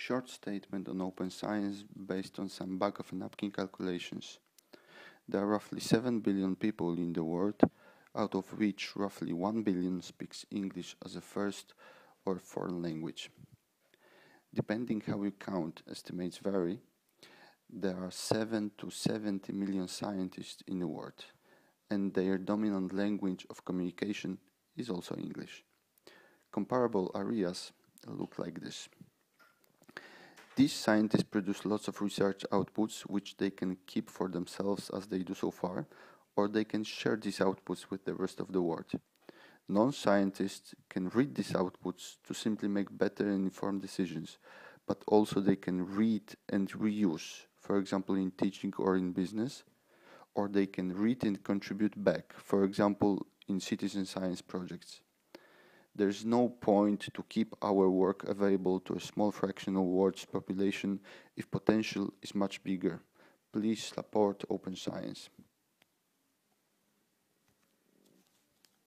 Short statement on open science based on some back-of-a-napkin calculations. There are roughly 7 billion people in the world, out of which roughly 1 billion speaks English as a first or foreign language. Depending how you count, estimates vary. There are 7 to 70 million scientists in the world, and their dominant language of communication is also English. Comparable areas look like this. These scientists produce lots of research outputs which they can keep for themselves as they do so far, or they can share these outputs with the rest of the world. Non-scientists can read these outputs to simply make better and informed decisions, but also they can read and reuse, for example in teaching or in business, or they can read and contribute back, for example in citizen science projects. There is no point to keep our work available to a small fraction of the world's population if potential is much bigger. Please support open science.